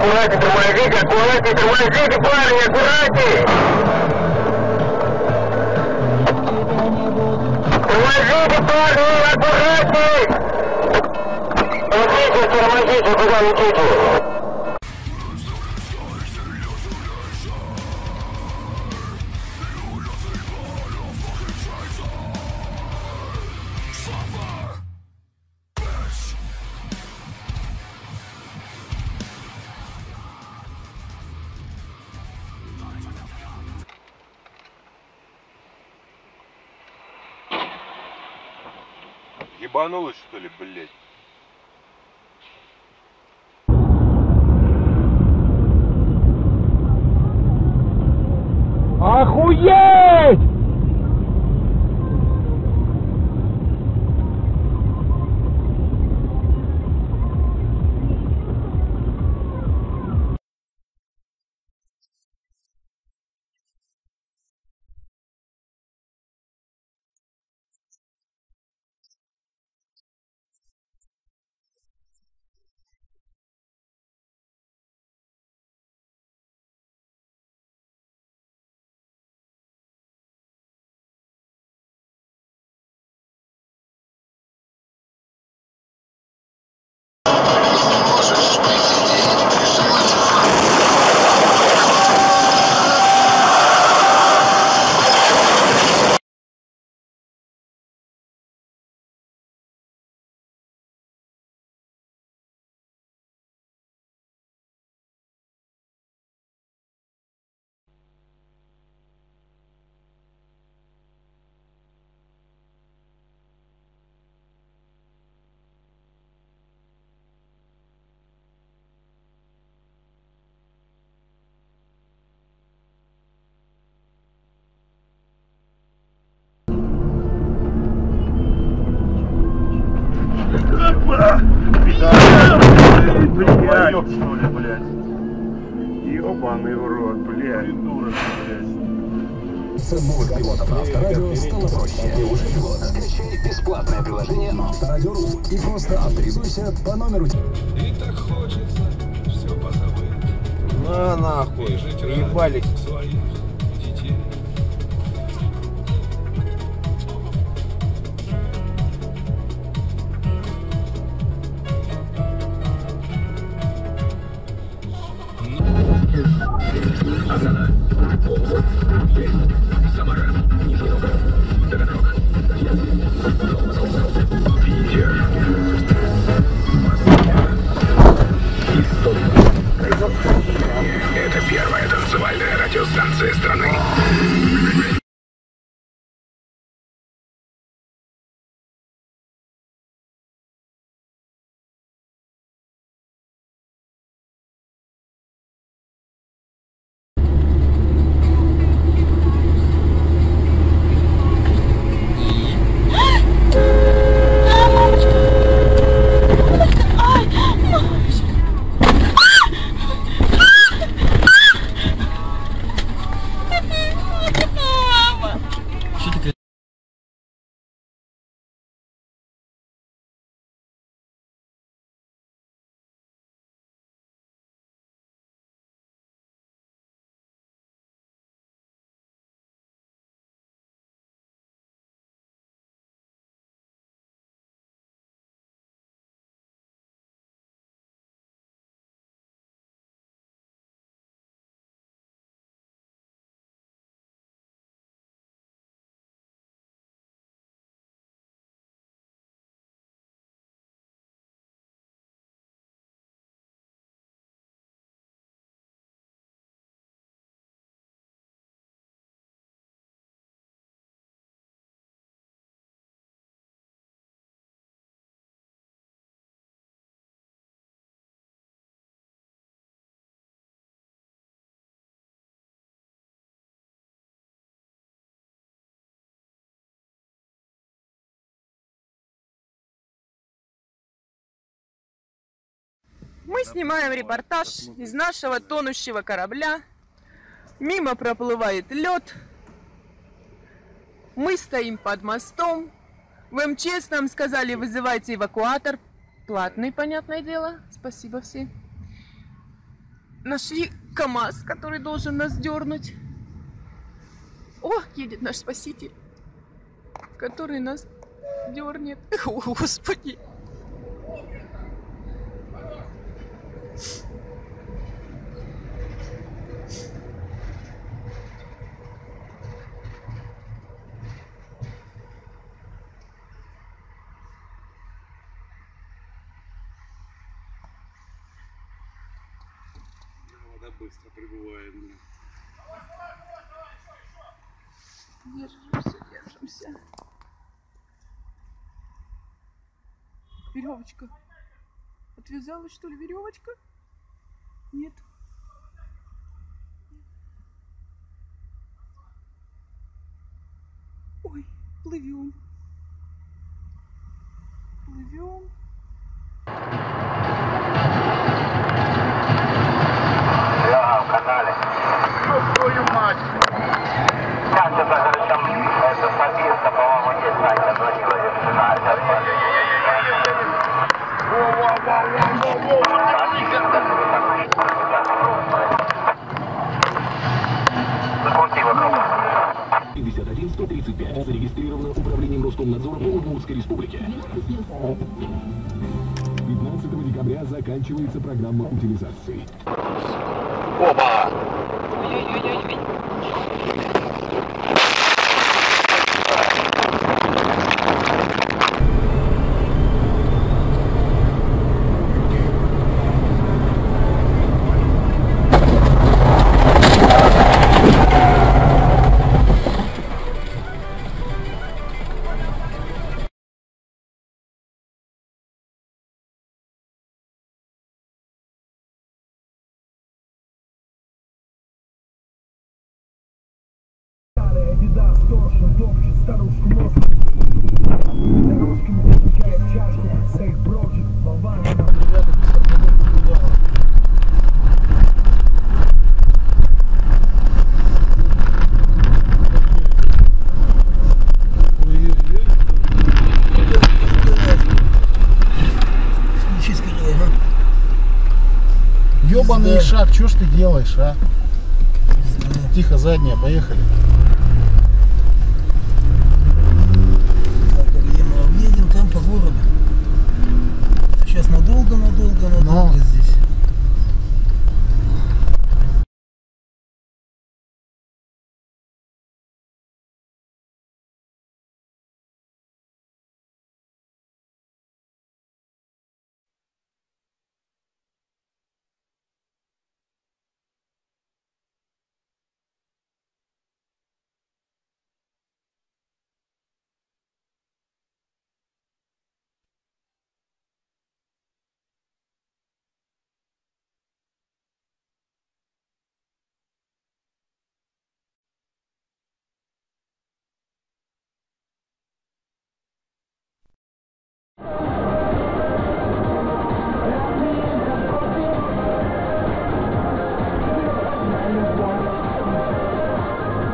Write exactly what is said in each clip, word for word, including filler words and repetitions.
аккуратнее тормозите, аккуратнее тормозите, парни, аккуратнее! Тормозите, парни, аккуратнее! Тормозите, тормозите, куда летите? Ебанулась, что ли, блядь? Охуеть! Блядь, что ли, блядь? Ёбаный в рот, блядь. Придурок, блядь. С новых пилотов Авторадио стало проще. Ты уже пилот. Скачай бесплатное приложение на Авторадио.ру и просто авторизуйся по номеру. И так хочется все позабыть. На нахуй, ебались. Своих детей. Астана, Омск, Пермь, Самара, Нижний Новгород, Таганрог, Тольятти, Новосибирск, Питер, Москва и Сочи. Это первая танцевальная радиостанция страны. Мы снимаем репортаж из нашего тонущего корабля. Мимо проплывает лед. Мы стоим под мостом. В эм че эс нам сказали, вызывайте эвакуатор. Платный, понятное дело. Спасибо всем. нашли КамАЗ, который должен нас дернуть. О, едет наш спаситель, который нас дернет. О, Господи. Вода быстро прибывает. Держимся, держимся. Веревочка. Отвязалась, что ли, веревочка? Нет. Ой, плывем. Плывем. Серега, в канале. Ёб твою мать! Сейчас это причем, это Сабирка, по-моему, есть, Настя звонила, если Настя. Закрути вокруг. пятьдесят один сто тридцать пять. Зарегистрировано управлением Роскомнадзора по Удмуртской республике. пятнадцатого декабря заканчивается программа утилизации. Опа! Беда, сторожа, топчет старушку мозг. Дорожками включает чашку, сейф бродит, болван. Ёбаный шаг, что ж ты делаешь, а? Тихо, задняя, поехали. Едем там по городу. Сейчас надолго, надолго, надолго Но. здесь.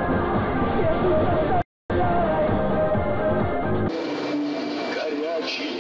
Горячий